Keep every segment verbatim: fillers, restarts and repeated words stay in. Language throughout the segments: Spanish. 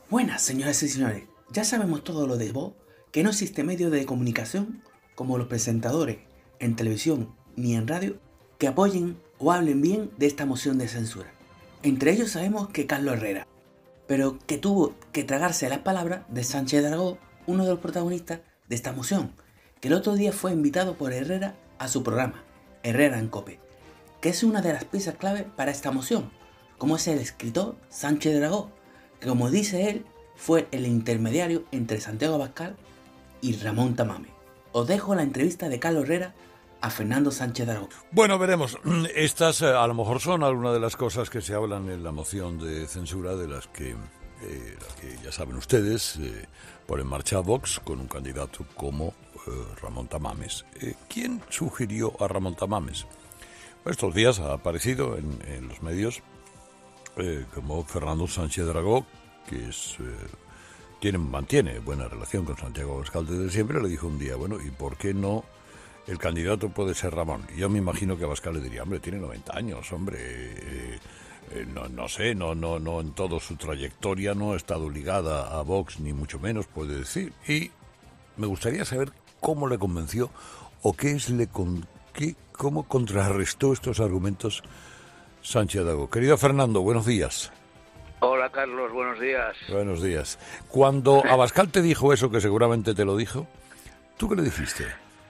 Buenas, señoras y señores. Ya sabemos todo lo de vos, que no existe medio de comunicación como los presentadores en televisión ni en radio que apoyen o hablen bien de esta moción de censura. Entre ellos sabemos que Carlos Herrera, pero que tuvo que tragarse las palabras de Sánchez Dragó, uno de los protagonistas de esta moción, que el otro día fue invitado por Herrera a su programa, Herrera en COPE, que es una de las piezas clave para esta moción, como es el escritor Sánchez Dragó, que como dice él, fue el intermediario entre Santiago Abascal y Ramón Tamames. Os dejo la entrevista de Carlos Herrera a Fernando Sánchez Dragó. Bueno, veremos. Estas eh, a lo mejor son algunas de las cosas que se hablan en la moción de censura, de las que, eh, las que ya saben ustedes, eh, pone en marcha Vox con un candidato como eh, Ramón Tamames. Eh, ¿Quién sugirió a Ramón Tamames? Pues estos días ha aparecido en, en los medios eh, como Fernando Sánchez Dragó, que es... Eh, tiene, mantiene buena relación con Santiago Abascal desde siempre. Le dijo un día, bueno, ¿y por qué no el candidato puede ser Ramón? Y yo me imagino que Abascal le diría, hombre, tiene noventa años, hombre, eh, eh, no, no sé, no, no, no, en toda su trayectoria no ha estado ligada a Vox, ni mucho menos, puede decir. Y me gustaría saber cómo le convenció o qué es le con, qué, cómo contrarrestó estos argumentos Sánchez Dragó. Querido Fernando, buenos días. Hola, Carlos, buenos días. Buenos días. Cuando Abascal te dijo eso, que seguramente te lo dijo, ¿tú qué le dijiste?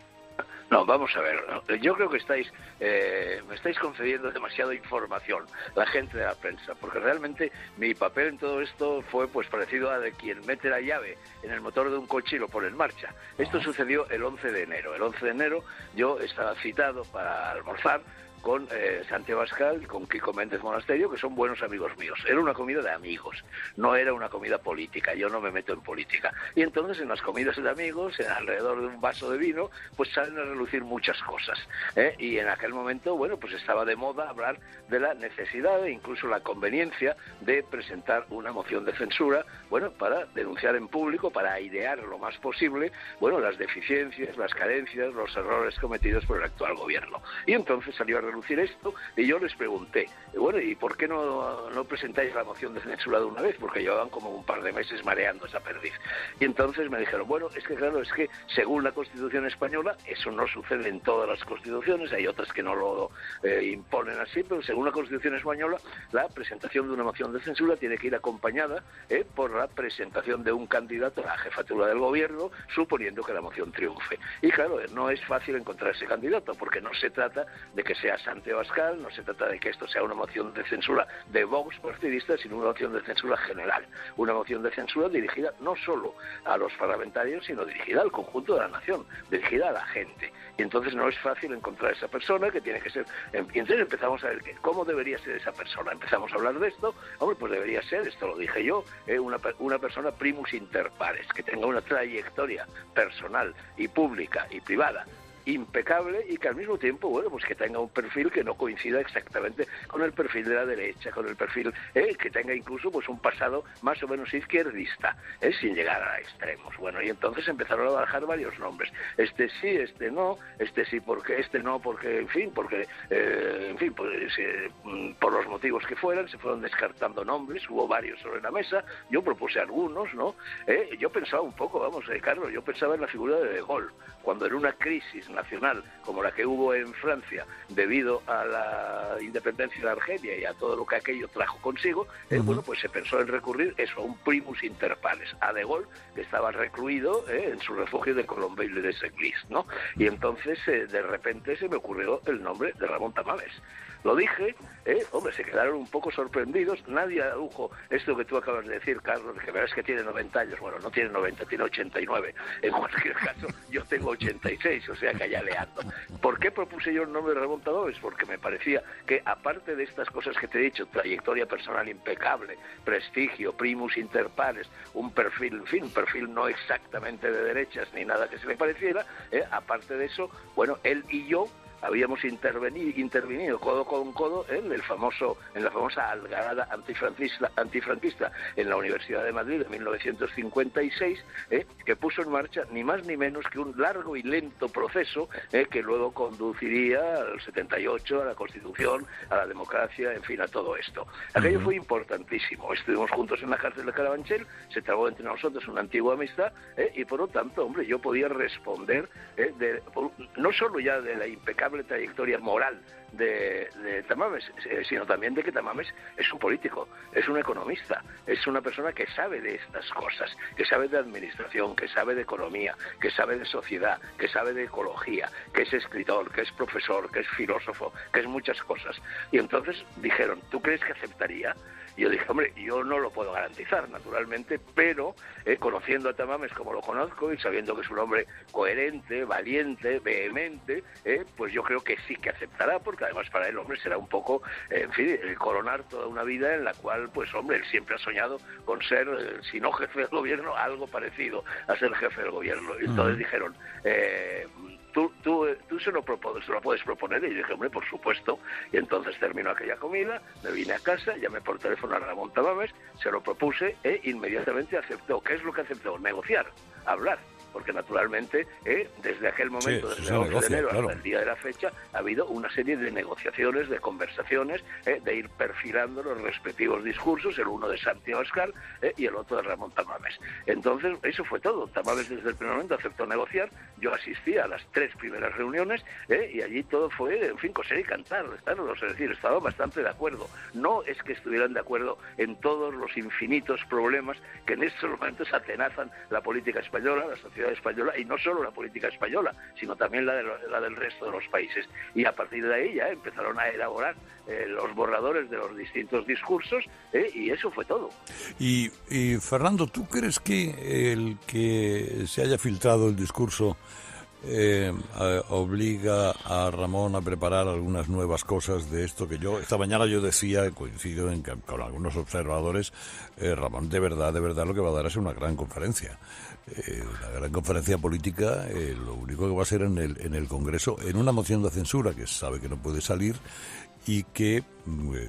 No, vamos a ver, ¿no? Yo creo que estáis, eh, me estáis concediendo demasiada información, la gente de la prensa, porque realmente mi papel en todo esto fue pues parecido a de quien mete la llave en el motor de un coche y lo pone en marcha. Esto Ah. sucedió el once de enero. El once de enero yo estaba citado para almorzar con eh, Santiago Abascal y con Kiko Méndez Monasterio, que son buenos amigos míos. Era una comida de amigos, no era una comida política, yo no me meto en política. Y entonces en las comidas de amigos, en alrededor de un vaso de vino, pues salen a relucir muchas cosas, ¿eh? Y en aquel momento, bueno, pues estaba de moda hablar de la necesidad e incluso la conveniencia de presentar una moción de censura, bueno, para denunciar en público, para airear lo más posible, bueno, las deficiencias, las carencias, los errores cometidos por el actual gobierno. Y entonces salió a relucir esto y yo les pregunté, bueno, ¿y por qué no, no presentáis la moción de censura de una vez? Porque llevaban como un par de meses mareando esa perdiz. Y entonces me dijeron, bueno, es que claro, es que según la Constitución española, eso no sucede en todas las constituciones, hay otras que no lo eh, imponen así, pero según la Constitución española, la presentación de una moción de censura tiene que ir acompañada eh, por la presentación de un candidato a la jefatura del gobierno, suponiendo que la moción triunfe. Y claro, no es fácil encontrar ese candidato, porque no se trata de que sea Santiago Abascal, no se trata de que esto sea una moción de censura de Vox partidista, sino una moción de censura general. Una moción de censura dirigida no solo a los parlamentarios, sino dirigida al conjunto de la nación, dirigida a la gente. Y entonces no es fácil encontrar esa persona, que tiene que ser... Y entonces empezamos a ver que, cómo debería ser esa persona. Empezamos a hablar de esto, hombre, pues debería ser, esto lo dije yo, eh, una, una persona primus inter pares, que tenga una trayectoria personal y pública y privada impecable y que al mismo tiempo, bueno, pues que tenga un perfil que no coincida exactamente con el perfil de la derecha, con el perfil eh, que tenga incluso pues un pasado más o menos izquierdista, eh, sin llegar a extremos. Bueno, y entonces empezaron a barajar varios nombres. Este sí, este no, este sí porque, este no porque, en fin, porque, eh, en fin, pues eh, por los motivos que fueran, se fueron descartando nombres, hubo varios sobre la mesa, yo propuse algunos, ¿no? Eh, yo pensaba un poco, vamos, eh, Carlos, yo pensaba en la figura de De Gaulle, cuando en una crisis nacional como la que hubo en Francia debido a la independencia de Argelia y a todo lo que aquello trajo consigo, eh, uh-huh. bueno, pues se pensó en recurrir eso a un primus inter pares, a De Gaulle, que estaba recluido eh, en su refugio de Colombey de Seglis, ¿no? Y entonces eh, de repente se me ocurrió el nombre de Ramón Tamames. Lo dije, eh, hombre, se quedaron un poco sorprendidos, nadie adujo esto que tú acabas de decir, Carlos, que verás que tiene noventa años, bueno, no tiene noventa, tiene ochenta y nueve, en cualquier caso, yo tengo ochenta y seis, o sea que allá le ando. ¿Por qué propuse yo el nombre de Ramón Tamames? Porque me parecía que, aparte de estas cosas que te he dicho, trayectoria personal impecable, prestigio, primus inter pares, un perfil, en fin, un perfil no exactamente de derechas ni nada que se le pareciera, eh, aparte de eso, bueno, él y yo habíamos intervenido, intervenido codo con codo en el famoso, en la famosa algarada antifranquista, antifranquista en la Universidad de Madrid de mil novecientos cincuenta y seis, eh, que puso en marcha ni más ni menos que un largo y lento proceso eh, que luego conduciría al setenta y ocho, a la Constitución, a la democracia, en fin, a todo esto. Aquello uh-huh. fue importantísimo. Estuvimos juntos en la cárcel de Carabanchel, se trabó entre nosotros una antigua amistad eh, y por lo tanto, hombre, yo podía responder eh, de, no solo ya de la impecable trayectoria moral de, de Tamames, eh, sino también de que Tamames es un político, es un economista, es una persona que sabe de estas cosas, que sabe de administración, que sabe de economía, que sabe de sociedad, que sabe de ecología, que es escritor, que es profesor, que es filósofo, que es muchas cosas. Y entonces dijeron, ¿tú crees que aceptaría? Y yo dije, hombre, yo no lo puedo garantizar, naturalmente, pero eh, conociendo a Tamames como lo conozco y sabiendo que es un hombre coherente, valiente, vehemente, eh, pues yo creo que sí que aceptará, porque además para él, hombre, será un poco, eh, en fin, el coronar toda una vida en la cual, pues, hombre, él siempre ha soñado con ser, eh, si no jefe del gobierno, algo parecido a ser jefe del gobierno. Y entonces uh-huh. dijeron, eh, Tú, tú, tú se, lo propones, se lo puedes proponer. Y yo dije, hombre, por supuesto. Y entonces terminó aquella comida, me vine a casa, llamé por teléfono a Ramón Tamames, se lo propuse e inmediatamente aceptó. ¿Qué es lo que aceptó? Negociar, hablar. Porque naturalmente, eh, desde aquel momento, sí, desde el once de enero claro. hasta el día de la fecha, ha habido una serie de negociaciones, de conversaciones, eh, de ir perfilando los respectivos discursos, el uno de Santiago Abascal eh, y el otro de Ramón Tamames. Entonces, eso fue todo. Tamames desde el primer momento aceptó negociar, yo asistí a las tres primeras reuniones eh, y allí todo fue, en fin, coser y cantar, claro, es decir, estaban bastante de acuerdo. No es que estuvieran de acuerdo en todos los infinitos problemas que en estos momentos atenazan la política española, la sociedad española, y no solo la política española, sino también la, de lo, la del resto de los países. Y a partir de ahí ya empezaron a elaborar eh, los borradores de los distintos discursos eh, y eso fue todo. Y, y Fernando, ¿tú crees que el que se haya filtrado el discurso Eh, eh, obliga a Ramón a preparar algunas nuevas cosas de esto que yo, esta mañana yo decía, coincido en que, con algunos observadores, eh, Ramón de verdad, de verdad lo que va a dar es una gran conferencia, eh, una gran conferencia política, eh, lo único que va a ser en el, en el Congreso, en una moción de censura que sabe que no puede salir y que... Eh,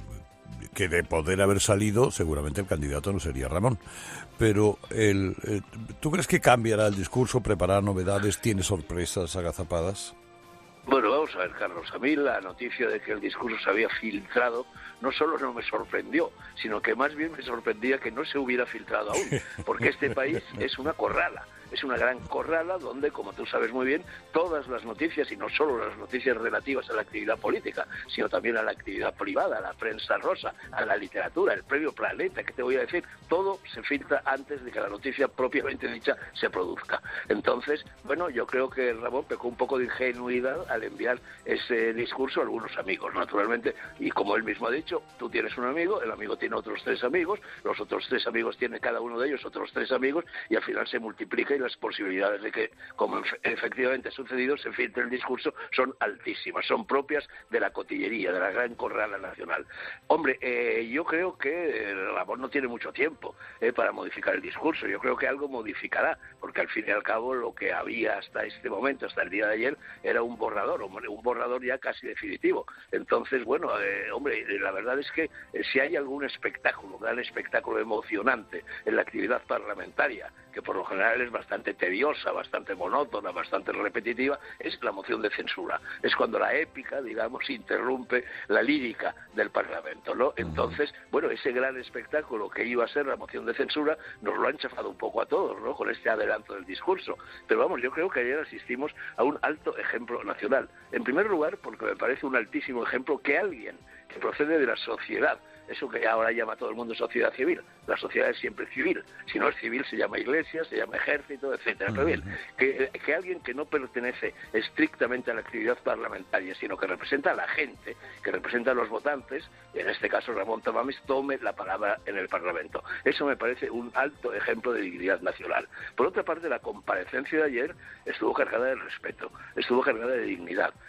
que de poder haber salido, seguramente el candidato no sería Ramón. Pero, el, eh, ¿tú crees que cambiará el discurso, preparar novedades, tiene sorpresas agazapadas? Bueno, vamos a ver, Carlos, a mí la noticia de que el discurso se había filtrado no solo no me sorprendió, sino que más bien me sorprendía que no se hubiera filtrado aún, porque este país es una corrala. Es una gran corrala donde, como tú sabes muy bien, todas las noticias, y no solo las noticias relativas a la actividad política, sino también a la actividad privada, a la prensa rosa, a la literatura, el premio Planeta, que te voy a decir, todo se filtra antes de que la noticia propiamente dicha se produzca. Entonces, bueno, yo creo que Ramón pecó un poco de ingenuidad al enviar ese discurso a algunos amigos, naturalmente, y como él mismo ha dicho, tú tienes un amigo, el amigo tiene otros tres amigos, los otros tres amigos tienen cada uno de ellos otros tres amigos, y al final se multiplica y las posibilidades de que, como efectivamente ha sucedido, se filtre el discurso son altísimas, son propias de la cotillería, de la gran corrala nacional. Hombre, eh, yo creo que Ramón no tiene mucho tiempo eh, para modificar el discurso, yo creo que algo modificará, porque al fin y al cabo lo que había hasta este momento, hasta el día de ayer, era un borrador, hombre, un borrador ya casi definitivo. Entonces, bueno, eh, hombre, la verdad es que eh, si hay algún espectáculo, un gran espectáculo emocionante en la actividad parlamentaria, que por lo general es bastante tediosa, bastante monótona, bastante repetitiva, es la moción de censura. Es cuando la épica, digamos, interrumpe la lírica del Parlamento, ¿no? Entonces, bueno, ese gran espectáculo que iba a ser la moción de censura nos lo han chafado un poco a todos, ¿no?, con este adelanto del discurso. Pero vamos, yo creo que ayer asistimos a un alto ejemplo nacional. En primer lugar, porque me parece un altísimo ejemplo que alguien que procede de la sociedad, eso que ahora llama todo el mundo sociedad civil, la sociedad es siempre civil, si no es civil se llama iglesia, se llama ejército, etcétera. Pero bien, que, que alguien que no pertenece estrictamente a la actividad parlamentaria, sino que representa a la gente, que representa a los votantes, en este caso Ramón Tamames, tome la palabra en el Parlamento. Eso me parece un alto ejemplo de dignidad nacional. Por otra parte, la comparecencia de ayer estuvo cargada de respeto, estuvo cargada de dignidad.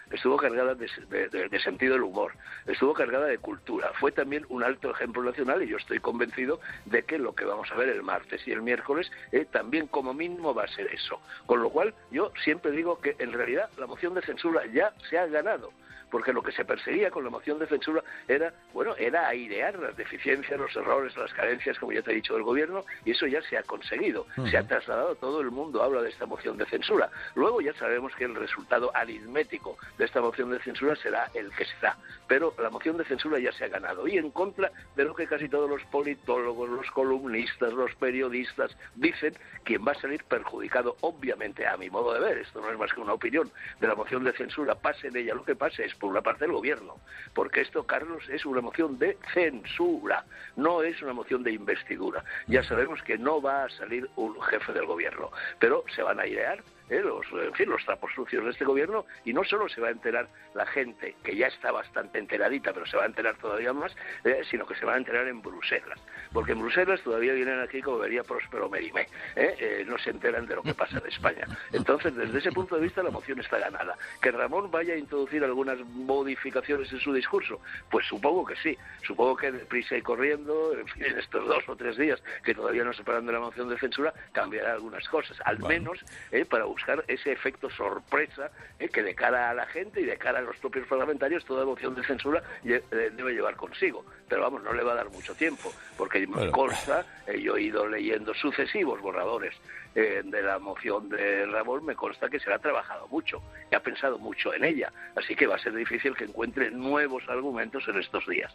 estuvo cargada de, de, de, de sentido del humor, estuvo cargada de cultura. Fue también un alto ejemplo nacional y yo estoy convencido de que lo que vamos a ver el martes y el miércoles eh, también como mínimo va a ser eso. Con lo cual yo siempre digo que en realidad la moción de censura ya se ha ganado, porque lo que se perseguía con la moción de censura era, bueno, era airear las deficiencias, los errores, las carencias, como ya te he dicho, del gobierno, y eso ya se ha conseguido. Uh-huh. Se ha trasladado, todo el mundo habla de esta moción de censura. Luego ya sabemos que el resultado aritmético de esta moción de censura será el que será, pero la moción de censura ya se ha ganado, y en contra de lo que casi todos los politólogos, los columnistas, los periodistas dicen, quien va a salir perjudicado, obviamente, a mi modo de ver, esto no es más que una opinión, de la moción de censura, pase en ella lo que pase, es por una parte del gobierno, porque esto, Carlos, es una moción de censura, no es una moción de investidura. Ya sabemos que no va a salir un jefe del gobierno, pero se van a airear ¿eh? los, en fin, los trapos sucios de este gobierno, y no solo se va a enterar la gente, que ya está bastante enteradita, pero se va a enterar todavía más, eh, sino que se va a enterar en Bruselas, porque en Bruselas todavía vienen aquí como vería Próspero Mérimée, ¿eh? Eh, no se enteran de lo que pasa en España. Entonces, desde ese punto de vista, la moción está ganada. ¿Que Ramón vaya a introducir algunas modificaciones en su discurso? Pues supongo que sí, supongo que deprisa y corriendo, en fin, en estos dos o tres días que todavía nos separan de la moción de censura, cambiará algunas cosas, al bueno. menos eh, para buscar ese efecto sorpresa eh, que de cara a la gente y de cara a los propios parlamentarios toda moción de censura eh, debe llevar consigo. Pero vamos, no le va a dar mucho tiempo, porque me bueno. consta, eh, yo he ido leyendo sucesivos borradores eh, de la moción de Ramón, me consta que se ha trabajado mucho, que ha pensado mucho en ella, así que va a ser difícil que encuentre nuevos argumentos en estos días.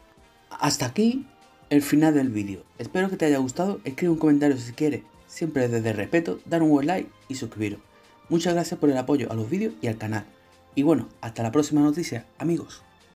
Hasta aquí el final del vídeo. Espero que te haya gustado. Escribe un comentario si quieres. Siempre desde el respeto, dar un buen like y suscribiros. Muchas gracias por el apoyo a los vídeos y al canal. Y bueno, hasta la próxima noticia, amigos.